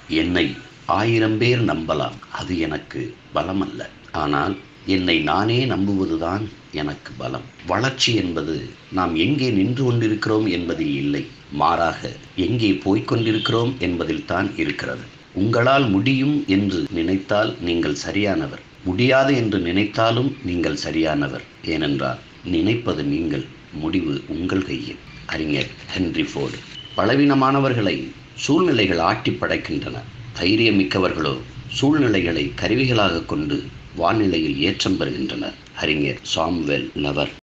என்னை 1000 பேர் நம்பலாம், அது எனக்கு பலம் அல்ல. ஆனால் என்னை நானே நம்புவதுதான் எனக்கு பலம். வளர்ச்சி என்பது நாம் எங்கே நின்று கொண்டிருக்கிறோம் என்பதில் இல்லை, மாறாக எங்கே போய்க் கொண்டிருக்கிறோம் என்பதில் தான் இருக்கிறது. உங்களால் முடியும் என்று நினைத்தால் நீங்கள் சரியானவர், முடியாது என்று நினைத்தாலும் நீங்கள் சரியானவர். ஏனென்றால் நினைப்பது நீங்கள், முடிவு உங்கள் கையில். அறிஞர் ஹென்றி ஃபோர்டு. பலவீனமானவர்களை சூழ்நிலைகள் ஆட்டி படைக்கின்றன, தைரியமிக்கவர்களோ சூழ்நிலைகளை கருவிகளாக கொண்டு வானிலையில் ஏற்றம் பெறுகின்றனர். அறிஞர் சாமுவேல் லவர்.